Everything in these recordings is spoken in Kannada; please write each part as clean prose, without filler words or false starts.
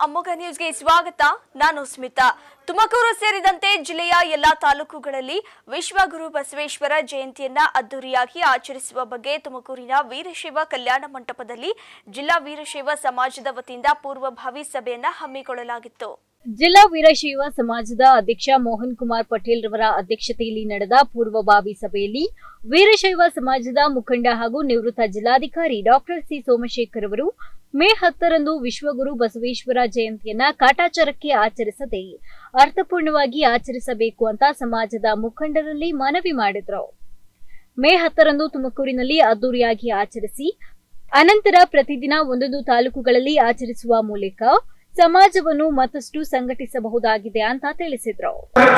ಅಮ್ಮಗ ನ್ಯೂಸ್ಗೆ ಸ್ವಾಗತ. ನಾನು ಸ್ಮಿತಾ. ತುಮಕೂರು ಸೇರಿದಂತೆ ಜಿಲ್ಲೆಯ ಎಲ್ಲಾ ತಾಲೂಕುಗಳಲ್ಲಿ ವಿಶ್ವಗುರು ಬಸವೇಶ್ವರ ಜಯಂತಿಯನ್ನ ಅದ್ದೂರಿಯಾಗಿ ಆಚರಿಸುವ ಬಗ್ಗೆ ತುಮಕೂರಿನ ವೀರಶೈವ ಕಲ್ಯಾಣ ಮಂಟಪದಲ್ಲಿ ಜಿಲ್ಲಾ ವೀರಶೈವ ಸಮಾಜದ ವತಿಯಿಂದ ಪೂರ್ವಭಾವಿ ಸಭೆಯನ್ನ ಹಮ್ಮಿಕೊಳ್ಳಲಾಗಿತ್ತು. ಜಿಲ್ಲಾ ವೀರಶೈವ ಸಮಾಜದ ಅಧ್ಯಕ್ಷ ಮೋಹನ್ ಕುಮಾರ್ ಪಟೇಲ್ ರವರ ಅಧ್ಯಕ್ಷತೆಯಲ್ಲಿ ನಡೆದ ಪೂರ್ವಭಾವಿ ಸಭೆಯಲ್ಲಿ ವೀರಶೈವ ಸಮಾಜದ ಮುಖಂಡ ಹಾಗೂ ನಿವೃತ್ತ ಜಿಲ್ಲಾಧಿಕಾರಿ ಡಾಕ್ಟರ್ ಸಿ ಸೋಮಶೇಖರ್ ಅವರು ಮೇ 10ರಂದು ವಿಶ್ವಗುರು ಬಸವೇಶ್ವರ ಜಯಂತಿಯನ್ನ ಕಾಟಾಚಾರಕ್ಕೆ ಆಚರಿಸದೆ ಅರ್ಥಪೂರ್ಣವಾಗಿ ಆಚರಿಸಬೇಕು ಅಂತ ಸಮಾಜದ ಮುಖಂಡರಲ್ಲಿ ಮನವಿ ಮಾಡಿದ್ರು. ಮೇ 10ರಂದು ತುಮಕೂರಿನಲ್ಲಿ ಅದ್ದೂರಿಯಾಗಿ ಆಚರಿಸಿ ಅನಂತರ ಪ್ರತಿದಿನ ಒಂದೊಂದು ತಾಲೂಕುಗಳಲ್ಲಿ ಆಚರಿಸುವ ಮೂಲಕ ಸಮಾಜವನ್ನು ಮತ್ತಷ್ಟು ಸಂಘಟಿಸಬಹುದಾಗಿದೆ ಅಂತ ತಿಳಿಸಿದ್ರು.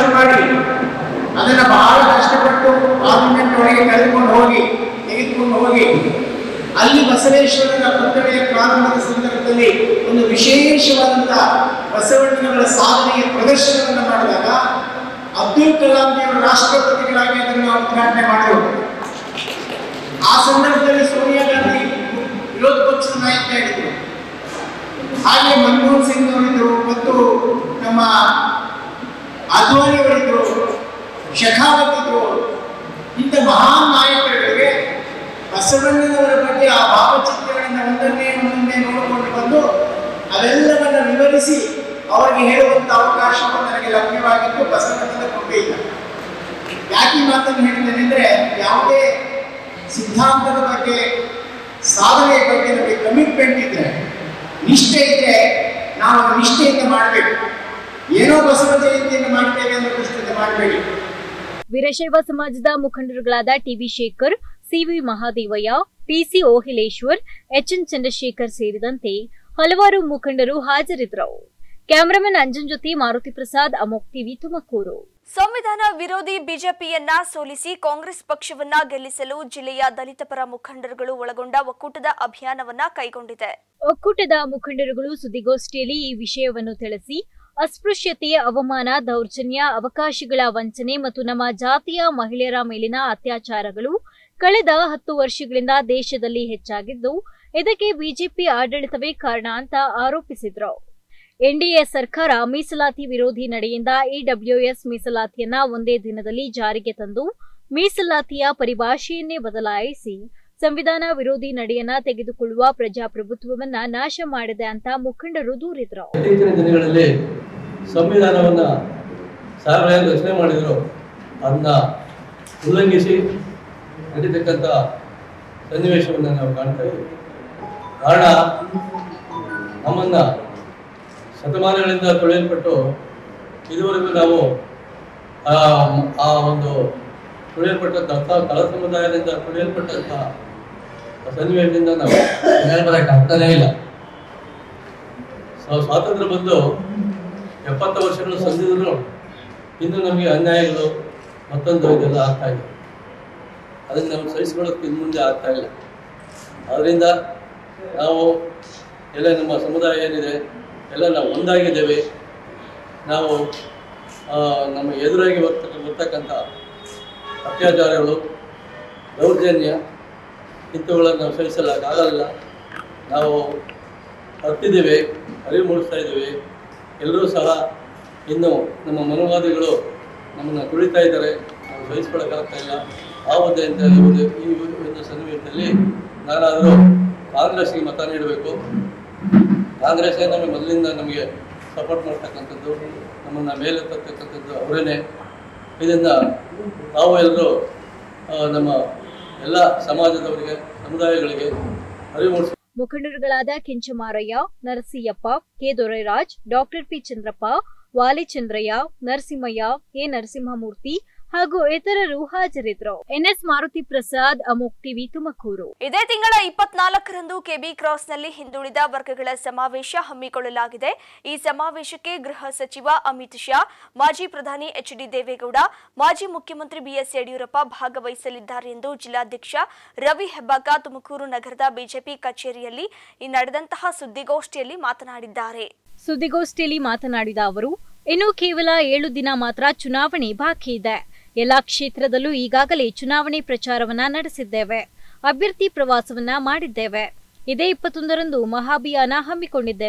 ಅದನ್ನ ಬಹಳ ಕಷ್ಟಪಟ್ಟು ಪಾರ್ಲಿಮೆಂಟ್ ಒಳಗೆ ತೆಗೆದುಕೊಂಡು ಹೋಗಿ ಅಲ್ಲಿ ಬಸವೇಶ್ವರನ ಪ್ರತಿಮೆಯ ಪ್ರಾರಂಭದ ಸಂದರ್ಭದಲ್ಲಿ ಒಂದು ವಿಶೇಷವಾದಂತಹ ಬಸವಣ್ಣನವರ ಸಾಧನೆಯ ಪ್ರದರ್ಶನವನ್ನು ಮಾಡಿದಾಗ ಅಬ್ದುಲ್ ಕಲಾಂ ಅವರು ರಾಷ್ಟ್ರಪತಿಗಳಾಗಿ ಅದನ್ನು ಉದ್ಘಾಟನೆ ಮಾಡಿದರು. ಆ ಸಂದರ್ಭದಲ್ಲಿ ಸೋನಿಯಾ ಗಾಂಧಿ ವಿರೋಧ ಪಕ್ಷದ ನಾಯಕ ಹೇಳಿದರು. ಹಾಗೆ ಮನಮೋಹನ್ ಸಿಂಗ್ ಅವರಿದ್ದರು ಮತ್ತು ನಮ್ಮ ಅದ್ವಾನಿ ಅವರಿದ್ದರು, ಶೆಖಾವತ್ ಇದ್ರು. ಇಂಥ ಮಹಾನ್ ನಾಯಕರಿಗೆ ಬಸವಣ್ಣನವರ ಬಗ್ಗೆ ಆ ಭಾವಚಿತ್ರಗಳನ್ನು ಒಂದನ್ನೇ ನೋಡಿಕೊಂಡು ಬಂದು ಅವೆಲ್ಲವನ್ನ ವಿವರಿಸಿ ಅವರಿಗೆ ಹೇಳುವಂತ ಅವಕಾಶವನ್ನು ನನಗೆ ಲಭ್ಯವಾಗಿದ್ದು ಬಸವಣ್ಣನ ಕೃಪೆ ಇಲ್ಲ. ಯಾಕೆ ಮಾತನ್ನು ಹೇಳಿದ್ದೇನೆ ಅಂದ್ರೆ, ಯಾವುದೇ ಸಿದ್ಧಾಂತದ ಬಗ್ಗೆ ಸಾಧನೆಯ ಬಗ್ಗೆ ನಮಗೆ ಕಮಿಟ್ಮೆಂಟ್ ಇದ್ರೆ, ನಿಷ್ಠೆ ಇದ್ರೆ ನಾವು ನಿಷ್ಠೆಯಿಂದ ಮಾಡಬೇಕು. ಏನೋ ಬಸವ ಜಯಂತಿಯನ್ನು ಮಾಡ್ತೇವೆ ಅನ್ನೋ ದೃಷ್ಟಿಯಿಂದ ಮಾಡಬೇಡಿ. ವೀರಶೈವ ಸಮಾಜದ ಮುಖಂಡರುಗಳಾದ TV Shekhar, CV Mahadevaiah, TC Ohileshwar, HN Chandrashekhar ಸೇರಿದಂತೆ ಹಲವಾರು ಮುಖಂಡರು ಹಾಜರಿದ್ದರು. ಕ್ಯಾಮರಾಮನ್ ಅಂಜನ್ ಜೊತೆ ಮಾರುತಿ ಪ್ರಸಾದ್, ಅಮೋಕ್ ಟಿವಿ, ತುಮಕೂರು. ಸಂವಿಧಾನ ವಿರೋಧಿ ಬಿಜೆಪಿಯನ್ನ ಸೋಲಿಸಿ ಕಾಂಗ್ರೆಸ್ ಪಕ್ಷವನ್ನ ಗೆಲ್ಲಿಸಲು ಜಿಲ್ಲೆಯ ದಲಿತ ಪರ ಮುಖಂಡರುಗಳು ಒಳಗೊಂಡ ಒಕ್ಕೂಟದ ಅಭಿಯಾನವನ್ನ ಕೈಗೊಂಡಿದೆ. ಒಕ್ಕೂಟದ ಮುಖಂಡರುಗಳು ಸುದ್ದಿಗೋಷ್ಠಿಯಲ್ಲಿ ಈ ವಿಷಯವನ್ನು ತಿಳಿಸಿ, ಅಸ್ಪೃಶ್ಯತೆ, ಅವಮಾನ, ದೌರ್ಜನ್ಯ, ಅವಕಾಶಗಳ ವಂಚನೆ ಮತ್ತು ನಮ್ಮ ಜಾತಿಯ ಮಹಿಳೆಯರ ಮೇಲಿನ ಅತ್ಯಾಚಾರಗಳು ಕಳೆದ 10 ವರ್ಷಗಳಿಂದ ದೇಶದಲ್ಲಿ ಹೆಚ್ಚಾಗಿದ್ದು, ಇದಕ್ಕೆ ಬಿಜೆಪಿ ಆಡಳಿತವೇ ಕಾರಣ ಅಂತ ಆರೋಪಿಸಿದ್ರು. ಎನ್ಡಿಎ ಸರ್ಕಾರ ಮೀಸಲಾತಿ ವಿರೋಧಿ ನಡೆಯಿಂದ ಇಡಬ್ಲ್ಯೂಎಸ್ ಮೀಸಲಾತಿಯನ್ನ ಒಂದೇ ದಿನದಲ್ಲಿ ಜಾರಿಗೆ ತಂದು ಮೀಸಲಾತಿಯ ಪರಿಭಾಷೆಯನ್ನೇ ಬದಲಾಯಿಸಿ ಸಂವಿಧಾನ ವಿರೋಧಿ ನಡೆಯನ್ನ ತೆಗೆದುಕೊಳ್ಳುವ ಪ್ರಜಾಪ್ರಭುತ್ವವನ್ನ ನಾಶ ಮಾಡಿದೆ ಅಂತ ಮುಖಂಡರು ದೂರಿದ್ರು. ಇತ್ತೀಚಿನ ದಿನಗಳಲ್ಲಿ ಸಂವಿಧಾನವನ್ನ ಸಾರ್ವಜನಿಕ ರಚನೆ ಮಾಡಿದ್ರು, ಅದನ್ನ ಉಲ್ಲಂಘಿಸಿ ನಡೀತಕ್ಕಂಥ ಸನ್ನಿವೇಶವನ್ನು ನಾವು ಕಾಣ್ತಾ ಇದ್ದೀವಿ. ಕಾರಣ, ನಮ್ಮನ್ನ ಶತಮಾನಗಳಿಂದ ತುಳಿಯಲ್ಪಟ್ಟು ಇದುವರೆಗೂ ನಾವು ಆ ಒಂದು ತುಳಿಯಲ್ಪಟ್ಟಂಥ ಕಳ ಸಮುದಾಯದಿಂದ ತುಳಿಯಲ್ಪಟ್ಟಂಥ ಸನ್ನಿವೇಶದಿಂದ ನಾವು ಮೇಲ್ಬರಕ್ಕೆ ಆಗ್ತಾನೇ ಇಲ್ಲ. ಸ್ವಾತಂತ್ರ್ಯ ಬಂದು 70 ವರ್ಷಗಳು ಸಂದಿದ್ರು ಇನ್ನು ನಮಗೆ ಅನ್ಯಾಯಗಳು ಮತ್ತೊಂದು ಇದೆಲ್ಲ ಆಗ್ತಾ ಇದೆ. ಅದನ್ನು ನಾವು ಸಹಿಸಿಕೊಳ್ಳೋಕ್ಕೆ ಇನ್ನು ಮುಂದೆ ಆಗ್ತಾ ಇಲ್ಲ. ಅದರಿಂದ ನಾವು ಎಲ್ಲ ನಮ್ಮ ಸಮುದಾಯ ಏನಿದೆ ಎಲ್ಲ ನಾವು ಒಂದಾಗಿದ್ದೇವೆ. ನಾವು ನಮ್ಮ ಎದುರಾಗಿ ಬರ್ತಕ್ಕಂಥ ಅತ್ಯಾಚಾರಗಳು, ದೌರ್ಜನ್ಯ ಇಂಥವುಗಳನ್ನು ನಾವು ಸಹಿಸಲಾಗಲ್ಲ. ನಾವು ಹತ್ತಿದ್ದೇವೆ, ಅರಿವು ಮೂಡಿಸ್ತಾ ಇದ್ದೇವೆ. ಎಲ್ಲರೂ ಸಹ ಇನ್ನು ನಮ್ಮ ಮನೋವಾದಿಗಳು ನಮ್ಮನ್ನು ತುಳಿತಾ ಇದ್ದಾರೆ, ನಾವು ಸಹಿಸ್ಕೊಳ್ಳೋಕ್ಕಾಗ್ತಾ ಇಲ್ಲ. ಆ ಹುದ್ದೆಯಿಂದ ಈ ಒಂದು ಸನ್ನಿವೇಶದಲ್ಲಿ ನಾನಾದರೂ ಕಾಂಗ್ರೆಸ್ಗೆ ಮತ ನೀಡಬೇಕು. ಕಾಂಗ್ರೆಸ್ಸೇ ನಮಗೆ ಮೊದಲಿಂದ ನಮಗೆ ಸಪೋರ್ಟ್ ಮಾಡ್ತಕ್ಕಂಥದ್ದು, ನಮ್ಮನ್ನು ಮೇಲೆ ತರ್ತಕ್ಕಂಥದ್ದು ಅವರೇನೆ. ಇದರಿಂದ ನಾವು ಎಲ್ಲರೂ ನಮ್ಮ ಎಲ್ಲ ಸಮಾಜದವರಿಗೆ, ಸಮುದಾಯಗಳಿಗೆ ಅರಿವು ಮೂಡಿಸ. ಮುಖಂಡರುಗಳಾದ Kenchamaraiah, Narasiyappa, K Dorairaj, doctor P Chandrappa, Valichandraiah, Narasimhaiah, A Narasimhamurthy ಹಾಗೂ ಇತರರು ಹಾಜರಿದ್ದರು. ಎನ್ಎಸ್ ಮಾರುತಿ ಪ್ರಸಾದ್, ಅಮೋಕ್ ಟಿವಿ, ತುಮಕೂರು. ಇದೇ ತಿಂಗಳ 24ರಂದು ಕೆಬಿ ಕ್ರಾಸ್ನಲ್ಲಿ ಹಿಂದುಳಿದ ವರ್ಗಗಳ ಸಮಾವೇಶ ಹಮ್ಮಿಕೊಳ್ಳಲಾಗಿದೆ. ಈ ಸಮಾವೇಶಕ್ಕೆ ಗೃಹ ಸಚಿವ ಅಮಿತ್ ಶಾ, ಮಾಜಿ ಪ್ರಧಾನಿ ಎಚ್ಡಿ ದೇವೇಗೌಡ, ಮಾಜಿ ಮುಖ್ಯಮಂತ್ರಿ ಬಿಎಸ್ ಯಡಿಯೂರಪ್ಪ ಭಾಗವಹಿಸಲಿದ್ದಾರೆ ಎಂದು ಜಿಲ್ಲಾಧ್ಯಕ್ಷ ರವಿ ಹೆಬ್ಬಾಕ ತುಮಕೂರು ನಗರದ ಬಿಜೆಪಿ ಕಚೇರಿಯಲ್ಲಿ ನಡೆದಂತಹ ಸುದ್ದಿಗೋಷ್ಠಿಯಲ್ಲಿ ಮಾತನಾಡಿದ್ದಾರೆ. ಸುದ್ದಿಗೋಷ್ಠಿಯಲ್ಲಿ ಮಾತನಾಡಿದ ಅವರು, ಇನ್ನು ಕೇವಲ 7 ದಿನ ಮಾತ್ರ ಚುನಾವಣೆ ಬಾಕಿ ಇದೆ. ಎಲ್ಲಾ ಕ್ಷೇತ್ರದಲ್ಲೂ ಈಗಾಗಲೇ ಚುನಾವಣೆ ಪ್ರಚಾರವನ್ನ ನಡೆಸಿದ್ದೇವೆ. ಅಭ್ಯರ್ಥಿ ಪ್ರವಾಸವನ್ನ ಮಾಡಿದ್ದೇವೆ. ಇದೇ 21ರಂದು ಮಹಾಭಿಯಾನ ಹಮ್ಮಿಕೊಂಡಿದ್ದೇವೆ.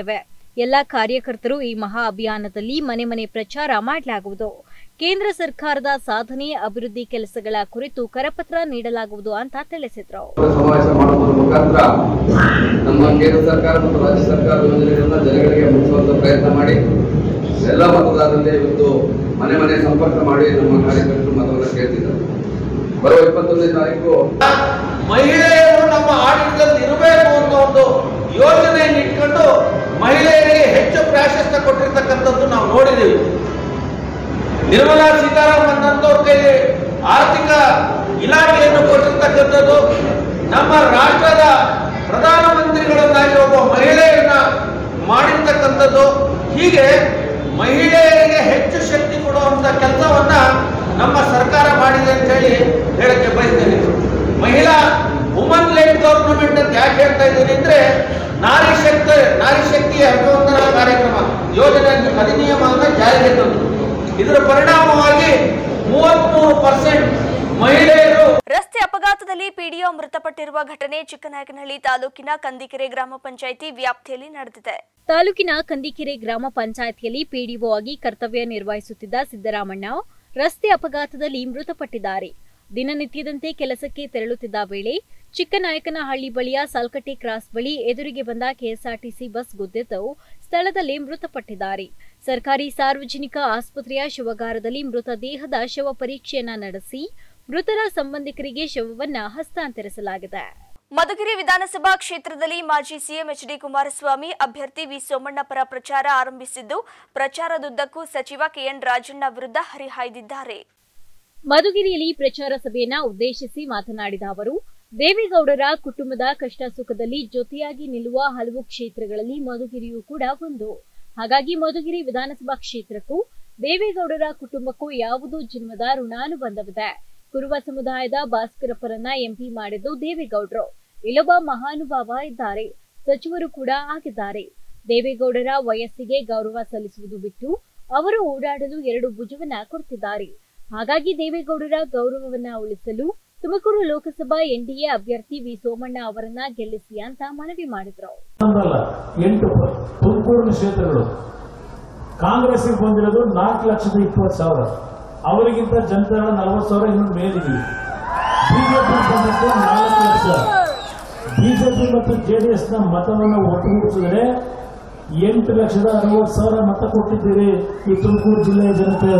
ಎಲ್ಲ ಕಾರ್ಯಕರ್ತರು ಈ ಮಹಾ ಅಭಿಯಾನದಲ್ಲಿ ಮನೆ ಮನೆ ಪ್ರಚಾರ ಮಾಡಲಾಗುವುದು. ಕೇಂದ್ರ ಸರ್ಕಾರದ ಸಾಧನೆ, ಅಭಿವೃದ್ಧಿ ಕೆಲಸಗಳ ಕುರಿತು ಕರಪತ್ರ ನೀಡಲಾಗುವುದು ಅಂತ ತಿಳಿಸಿದರು. ಸಮಾವೇಶ ಮಾಡುವುದರ ಮುಖಾಂತರ ನಮ್ಮ ಕೇಂದ್ರ ಸರ್ಕಾರ ಮತ್ತು ರಾಜ್ಯ ಸರ್ಕಾರದ ಯೋಜನೆಗಳನ್ನು ಜನಗಳಿಗೆ ಮುಟ್ಟಿಸುವಂತ ಪ್ರಯತ್ನ ಮಾಡಿ ಎಲ್ಲ ಮತದಾರರಲ್ಲಿ ಇವತ್ತು ಮನೆ ಮನೆ ಸಂಪರ್ಕ ಮಾಡಿ ನಮ್ಮ ಕಾರ್ಯಕರ್ತರು ಮತವನ್ನು ಕೇಳ್ತಿದ್ದಾರೆ. ಬರುವ 21ನೇ ತಾರೀಕು ಮಹಿಳೆಯರು ನಮ್ಮ ಆಡಳಿತದಲ್ಲಿ ಇರಬೇಕು ಅನ್ನೋ ಒಂದು ಯೋಜನೆಯನ್ನು ಇಟ್ಕೊಂಡು ಮಹಿಳೆಯರಿಗೆ ಹೆಚ್ಚು ಪ್ರಾಶಸ್ತ್ಯ ಕೊಟ್ಟಿರ್ತಕ್ಕಂಥದ್ದು ನಾವು ನೋಡಿದ್ದೀವಿ. ನಿರ್ಮಲಾ ಸೀತಾರಾಮನ್ ಅಂತವ್ರ ಕೈಲಿ ಆರ್ಥಿಕ ಇಲಾಖೆಯನ್ನು ಕೊಟ್ಟಿರ್ತಕ್ಕಂಥದ್ದು, ನಮ್ಮ ರಾಷ್ಟ್ರದ ಪ್ರಧಾನಮಂತ್ರಿಗಳನ್ನಾಗಿ ಒಬ್ಬ ಮಹಿಳೆಯನ್ನ ಮಾಡಿರ್ತಕ್ಕಂಥದ್ದು, ಹೀಗೆ ಮಹಿಳೆಯರಿಗೆ ಹೆಚ್ಚು ಶಕ್ತಿ ಕೊಡುವಂತ ಕೆಲಸವನ್ನ ನಮ್ಮ ಸರ್ಕಾರ ಮಾಡಿದೆ ಅಂತ ಹೇಳಿ ಹೇಳಕ್ಕೆ ಬಯಸ್ತೇನೆ. ಮಹಿಳಾ ವುಮನ್ ಲೆಡ್ ಗವರ್ನಮೆಂಟ್ ಅಂತ ಯಾಕೆ ಹೇಳ್ತಾ ಇದ್ದೀನಿ ಅಂದ್ರೆ, ನಾರಿ ಶಕ್ತಿಯ ಅಭಿವಂದನಾ ಕಾರ್ಯಕ್ರಮ ಯೋಜನೆ ಅಧಿನಿಯಮವನ್ನು ಜಾರಿಗೆ ತಂದು ಇದರ ಪರಿಣಾಮವಾಗಿ 33% ಮಹಿಳೆಯರು. ರಸ್ತೆ ಅಪಘಾತದಲ್ಲಿ ಪಿಡಿಒ ಮೃತಪಟ್ಟಿರುವ ಘಟನೆ ಚಿಕ್ಕನಾಯಕನಹಳ್ಳಿ ತಾಲೂಕಿನ ಕಂದಿಕೆರೆ ಗ್ರಾಮ ಪಂಚಾಯಿತಿ ವ್ಯಾಪ್ತಿಯಲ್ಲಿ ನಡೆದಿದೆ. ತಾಲೂಕಿನ ಕಂದಿಕೆರೆ ಗ್ರಾಮ ಪಂಚಾಯಿತಿಯಲ್ಲಿ ಪಿಡಿಒ ಆಗಿ ಕರ್ತವ್ಯ ನಿರ್ವಹಿಸುತ್ತಿದ್ದ ಸಿದ್ದರಾಮಣ್ಣ ರಸ್ತೆ ಅಪಘಾತದಲ್ಲಿ ಮೃತಪಟ್ಟಿದ್ದಾರೆ. ದಿನನಿತ್ಯದಂತೆ ಕೆಲಸಕ್ಕೆ ತೆರಳುತ್ತಿದ್ದ ವೇಳೆ ಚಿಕ್ಕನಾಯಕನಹಳ್ಳಿ ಬಳಿಯ ಸಾಲ್ಕಟ್ಟೆ ಕ್ರಾಸ್ ಬಳಿ ಎದುರಿಗೆ ಬಂದ ಕೆಎಸ್ಆರ್ಟಿಸಿ ಬಸ್ ಗುದ್ದಿದ್ದು ಸ್ಥಳದಲ್ಲೇ ಮೃತಪಟ್ಟಿದ್ದಾರೆ. ಸರ್ಕಾರಿ ಸಾರ್ವಜನಿಕ ಆಸ್ಪತ್ರೆಯ ಶವಾಗಾರದಲ್ಲಿ ಮೃತದೇಹದ ಶವ ಪರೀಕ್ಷೆಯನ್ನ ನಡೆಸಿ ಮೃತರ ಸಂಬಂಧಿಕರಿಗೆ ಶವವನ್ನ ಹಸ್ತಾಂತರಿಸಲಾಗಿದೆ. ಮಧುಗಿರಿ ವಿಧಾನಸಭಾ ಕ್ಷೇತ್ರದಲ್ಲಿ ಮಾಜಿ ಸಿಎಂ ಎಚ್ ಡಿ ಕುಮಾರಸ್ವಾಮಿ ಅಭ್ಯರ್ಥಿ ವಿ ಸೋಮಣ್ಣ ಪರ ಪ್ರಚಾರ ಆರಂಭಿಸಿದ್ದು, ಪ್ರಚಾರದುದ್ದಕ್ಕೂ ಸಚಿವ ಕೆಎನ್ ರಾಜಣ್ಣ ವಿರುದ್ಧ ಹರಿಹಾಯ್ದಿದ್ದಾರೆ. ಮಧುಗಿರಿಯಲ್ಲಿ ಪ್ರಚಾರ ಸಭೆಯನ್ನ ಉದ್ದೇಶಿಸಿ ಮಾತನಾಡಿದ ಅವರು, ದೇವೇಗೌಡರ ಕುಟುಂಬದ ಕಷ್ಟ ಸುಖದಲ್ಲಿ ಜೊತೆಯಾಗಿ ನಿಲ್ಲುವ ಹಲವು ಕ್ಷೇತ್ರಗಳಲ್ಲಿ ಮಧುಗಿರಿಯೂ ಕೂಡ ಒಂದು. ಹಾಗಾಗಿ ಮಧುಗಿರಿ ವಿಧಾನಸಭಾ ಕ್ಷೇತ್ರಕ್ಕೂ ದೇವೇಗೌಡರ ಕುಟುಂಬಕ್ಕೂ ಯಾವುದೋ ಜನ್ಮದ ಋಣಾನುಬಂಧವಿದೆ. ಕುರುಬ ಸಮುದಾಯದ ಭಾಸ್ಕರಪ್ಪರನ್ನ ಎಂಪಿ ಮಾಡಿದ್ದು ದೇವೇಗೌಡರು. ಇಲ್ಲೊಬ್ಬ ಮಹಾನುಭಾವ ಇದ್ದಾರೆ, ಸಚಿವರು ಕೂಡ ಆಗಿದ್ದಾರೆ. ದೇವೇಗೌಡರ ವಯಸ್ಸಿಗೆ ಗೌರವ ಸಲ್ಲಿಸುವುದು ಬಿಟ್ಟು ಅವರು ಓಡಾಡಲು 2 ಭುಜವನ್ನ ಕೊಡ್ತಿದ್ದಾರೆ. ಹಾಗಾಗಿ ದೇವೇಗೌಡರ ಗೌರವವನ್ನ ಉಳಿಸಲು ತುಮಕೂರು ಲೋಕಸಭಾ ಎನ್ಡಿಎ ಅಭ್ಯರ್ಥಿ ವಿ ಸೋಮಣ್ಣ ಅವರನ್ನ ಗೆಲ್ಲಿಸಿ ಅಂತ ಮನವಿ ಮಾಡಿದ್ರು. 8 ತುಮಕೂರಿನ ಕ್ಷೇತ್ರಗಳು ಕಾಂಗ್ರೆಸ್ಗೆ ಬಂದಿರೋದು 4,20,000. ಅವರಿಗಿಂತ ಜನತಾ 40,000 ಇನ್ನೂ ಮೇಲಿದ್ದೀವಿ. ಬಿಜೆಪಿ ಬಂದಿದ್ದು 4 ಲಕ್ಷ. ಬಿಜೆಪಿ ಮತ್ತು ಜೆಡಿಎಸ್ ನ ಮತವನ್ನು ಒಟ್ಟುಗೂಡಿಸಿದರೆ 8,60,000 ಮತ ಕೊಟ್ಟಿದ್ದೀರಿ ಈ ತುಮಕೂರು ಜಿಲ್ಲೆಯ ಜನತೆ.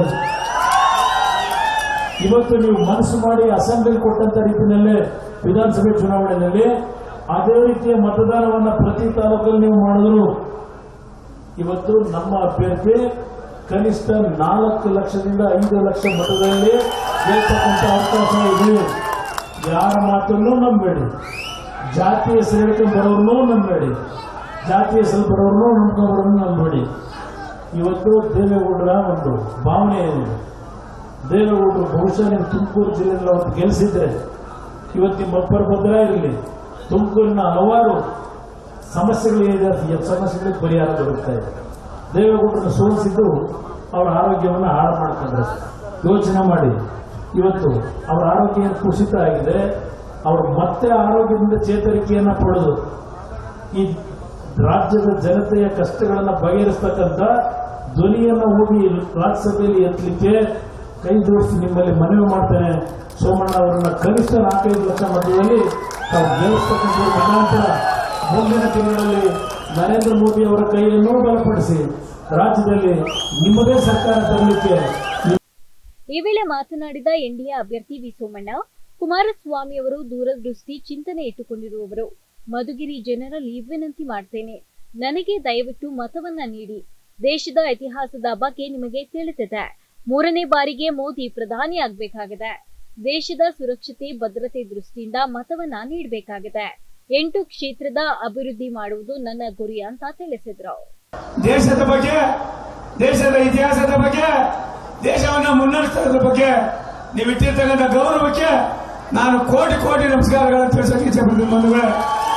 ಇವತ್ತು ನೀವು ಮನಸ್ಸು ಮಾಡಿ ಅಸೆಂಬ್ಲಿ ಕೊಟ್ಟಂತ ರೀತಿಯಲ್ಲೇ ವಿಧಾನಸಭೆ ಚುನಾವಣೆಯಲ್ಲಿ ಅದೇ ರೀತಿಯ ಮತದಾನವನ್ನ ಪ್ರತಿ ತಾಲೂಕಲ್ಲಿ ನೀವು ಮಾಡಿದ್ರು. ಇವತ್ತು ನಮ್ಮ ಅಭ್ಯರ್ಥಿ ಕನಿಷ್ಠ 4 ಲಕ್ಷದಿಂದ 5 ಲಕ್ಷ ಮತದಲ್ಲಿ ಗೆಲ್ತಕ್ಕಂಥ ಅವಕಾಶ ಇದೆ. ಯಾರ ಮಾತನ್ನು ನಂಬೇಡಿ, ಜಾತಿ ಹೆಸರು ಹೇಳ್ಕೊಂಡು ಬರೋರ್ನೂ ನಂಬೇಡಿ, ಜಾತಿ ಹೆಸರು ಬರೋರ್ನೂ ನಂಬ್ಕೊಂಡ್ಬರೋರ್ನೂ ನಂಬೇಡಿ. ಇವತ್ತು ದೇವೇಗೌಡರ ಒಂದು ಭಾವನೆ ಇದೆ. ದೇವೇಗೌಡರು ಬಹುಶಃ ನೀವು ತುಮಕೂರು ಜಿಲ್ಲೆಯಲ್ಲಿ ಅವತ್ತು ಗೆಲ್ಲಿಸಿದ್ರೆ ಇವತ್ತು ನಿಮ್ಮ ಒಬ್ಬರ ಭದ್ರ ಇರಲಿ, ತುಮಕೂರಿನ ಹಲವಾರು ಸಮಸ್ಯೆಗಳಿದೆ, ಸಮಸ್ಯೆಗಳಿಗೆ ಪರಿಹಾರ ದೊರಕ್ತಾ ಇದೆ. ದೇವೇಗೌಡರನ್ನು ಸೋಲಿಸಿದ್ದು ಅವರ ಆರೋಗ್ಯವನ್ನು ಹಾಳು ಮಾಡ್ಕೊಂಡ್ರೆ. ಯೋಚನೆ ಮಾಡಿ, ಇವತ್ತು ಅವರ ಆರೋಗ್ಯ ಕುಸಿತ ಆಗಿದೆ. ಅವರು ಮತ್ತೆ ಆರೋಗ್ಯದಿಂದ ಚೇತರಿಕೆಯನ್ನ ಪಡೆದು ಈ ರಾಜ್ಯದ ಜನತೆಯ ಕಷ್ಟಗಳನ್ನು ಬಗೆಹರಿಸ್ತಕ್ಕಂಥ ಧ್ವನಿಯನ್ನು ಹೋಗಿ ರಾಜ್ಯಸಭೆಯಲ್ಲಿ ಎತ್ತಲಿಕ್ಕೆ ಕೈ ಜೋಡಿಸಿ ನಿಮ್ಮಲ್ಲಿ ಮನವಿ ಮಾಡ್ತೇನೆ. ಸೋಮಣ್ಣ ಅವರನ್ನ ಕನಿಷ್ಠ 4-5 ಲಕ್ಷ ಮತದಲ್ಲಿ ತಾವು ಗೆಲ್ಲಿಸ್ತಕ್ಕಂಥ ಮುಖಾಂತರ ಮುಂದಿನ ದಿನಗಳಲ್ಲಿ ನರೇಂದ್ರ ಮೋದಿ ಅವರ ಕೈಯನ್ನು ಬಲಪಡಿಸಿ ರಾಜ್ಯದಲ್ಲಿ ನಿಮ್ಮದೇ ಸರ್ಕಾರ ತರಲಿಕ್ಕೆ. ಈ ವೇಳೆ ಮಾತನಾಡಿದ ಎನ್ಡಿಎ ಅಭ್ಯರ್ಥಿ ವಿ ಸೋಮಣ್ಣ, ಕುಮಾರಸ್ವಾಮಿ ಅವರು ದೂರದೃಷ್ಟಿ ಚಿಂತನೆ ಇಟ್ಟುಕೊಂಡಿರುವವರು. ಮಧುಗಿರಿ ಜನರಲ್ಲಿ ವಿನಂತಿ ಮಾಡ್ತೇನೆ, ನನಗೆ ದಯವಿಟ್ಟು ಮತವನ್ನ ನೀಡಿ. ದೇಶದ ಇತಿಹಾಸದ ಬಗ್ಗೆ ನಿಮಗೆ ತಿಳಿದಿದೆ. 3ನೇ ಬಾರಿಗೆ ಮೋದಿ ಪ್ರಧಾನಿ ಆಗಬೇಕಾಗಿದೆ. ದೇಶದ ಸುರಕ್ಷತೆ ಭದ್ರತೆ ದೃಷ್ಟಿಯಿಂದ ಮತವನ್ನ ನೀಡಬೇಕಾಗಿದೆ. 8 ಕ್ಷೇತ್ರದ ಅಭಿವೃದ್ಧಿ ಮಾಡುವುದು ನನ್ನ ಗುರಿ ಅಂತ ತಿಳಿಸಿದ್ರು. ದೇಶದ ಬಗ್ಗೆ, ದೇಶದ ಇತಿಹಾಸದ ಬಗ್ಗೆ, ದೇಶವನ್ನು ಮುನ್ನಡೆಸೋದ್ರ ಬಗ್ಗೆ ನೀವಿಟ್ಟಿರ್ತಕ್ಕಂಥ ಗೌರವಕ್ಕೆ ನಾನು ಕೋಟಿ ಕೋಟಿ ನಮಸ್ಕಾರಗಳನ್ನು ತಿಳಿಸೋಕೆ ಇಚ್ಛೆಪಡ್ತೀನಿ ಬಂಧುಗಳೇ.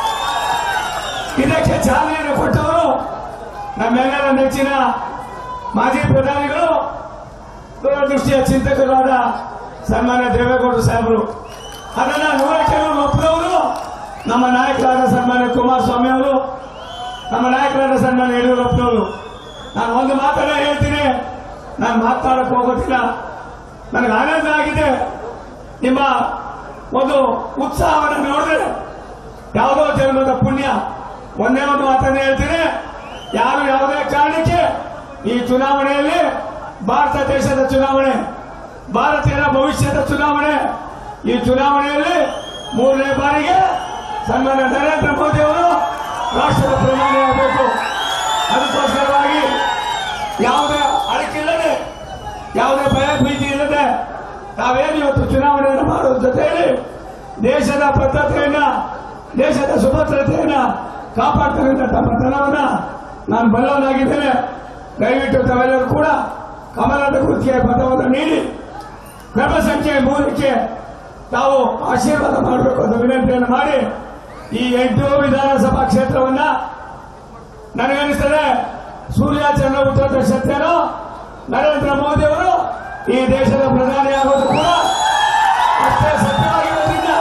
ಇದಕ್ಕೆ ಚಾಲನೆಯನ್ನು ಕೊಟ್ಟವರು ನಮ್ಮೆಲ್ಲರ ನೆಚ್ಚಿನ ಮಾಜಿ ಪ್ರಧಾನಿಗಳು, ದೂರದೃಷ್ಟಿಯ ಚಿಂತಕರಾದ ಸನ್ಮಾನ್ಯ ದೇವೇಗೌಡರು ಸಾಹೇಬರು. ಅದನ್ನ 100 ಕೆಲವರು ಒಪ್ಪಿದವರು ನಮ್ಮ ನಾಯಕರಾದ ಸನ್ಮಾನ್ಯ ಕುಮಾರಸ್ವಾಮಿ ಅವರು. ನಮ್ಮ ನಾಯಕರಾದ ಸನ್ಮಾನ್ಯ ಯಡಿಯೂರಪ್ಪನವರು. ನಾನು ಒಂದು ಮಾತನ್ನ ಹೇಳ್ತೀನಿ, ನಾನು ಮಾತನಾಡಕ್ಕೆ ಹೋಗೋದಿಲ್ಲ. ನನಗೆ ಆನಂದ ಆಗಿದೆ ನಿಮ್ಮ ಒಂದು ಉತ್ಸಾಹವನ್ನು ನೋಡಿದ್ರೆ, ಯಾವುದೋ ಜನ್ಮದ ಪುಣ್ಯ. ಒಂದೇ ಒಂದು ಮಾತನ್ನ ಹೇಳ್ತೀನಿ, ಯಾರು ಯಾವುದೇ ಕಾರಣಕ್ಕೆ ಈ ಚುನಾವಣೆಯಲ್ಲಿ, ಭಾರತ ದೇಶದ ಚುನಾವಣೆ, ಭಾರತೀಯರ ಭವಿಷ್ಯದ ಚುನಾವಣೆ, ಈ ಚುನಾವಣೆಯಲ್ಲಿ 3ನೇ ಬಾರಿಗೆ ಸನ್ಮಾನ್ಯ ನರೇಂದ್ರ ಮೋದಿ ಅವರು ರಾಷ್ಟ್ರದ ಪ್ರಧಾನಿಯಾಗಬೇಕು. ಅದಕ್ಕೋಸ್ಕರವಾಗಿ ಯಾವುದೇ ಅಡಕಿಲ್ಲದೆ, ಯಾವುದೇ ಭಯ ಭೀತಿ ಇಲ್ಲದೆ ತಾವೇನು ಇವತ್ತು ಚುನಾವಣೆಯನ್ನು ಮಾಡುವ ಜೊತೆಯಲ್ಲಿ ದೇಶದ ಬದ್ಧತೆಯನ್ನ, ದೇಶದ ಸುಭದ್ರತೆಯನ್ನ ಕಾಪಾಡ್ತಕ್ಕಂಥ ತಮ್ಮ ತನವನ್ನ ನಾನು ಬಲ್ಲವನಾಗಿದ್ದೇನೆ. ದಯವಿಟ್ಟು ತಾವೆಲ್ಲರೂ ಕೂಡ ಕಮಲದ ಗುರುತಿಗೆ ಪದವನ್ನು ನೀಡಿ ಕ್ರಮ ಸಂಖ್ಯೆ 3ಕ್ಕೆ ತಾವು ಆಶೀರ್ವಾದ ಮಾಡಬೇಕು ಅಂತ ವಿನಂತಿಯನ್ನು ಮಾಡಿ, ಈ 8 ವಿಧಾನಸಭಾ ಕ್ಷೇತ್ರವನ್ನ ನನಗನ್ನಿಸ್ತದೆ ಸೂರ್ಯಾಚರಣ ಉತ್ತರದ ಸತ್ಯನೋ ನರೇಂದ್ರ ಮೋದಿ ಅವರು ಈ ದೇಶದ ಪ್ರಧಾನಿ ಆಗೋದು ಕೂಡ ಅಷ್ಟೇ ಸತ್ಯವಾಗಿರೋದ್ರಿಂದ,